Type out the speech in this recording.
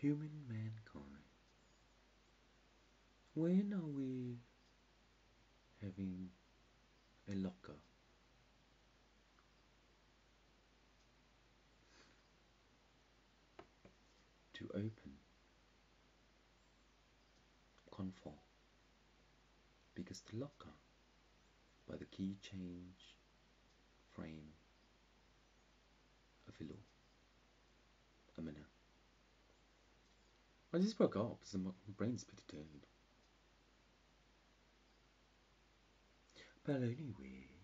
human mankind, when are we having a locker to open Confall? Because the locker, by the key change frame of Ilor, Amina. I just woke up, so my brain's pretty dead. But anyway,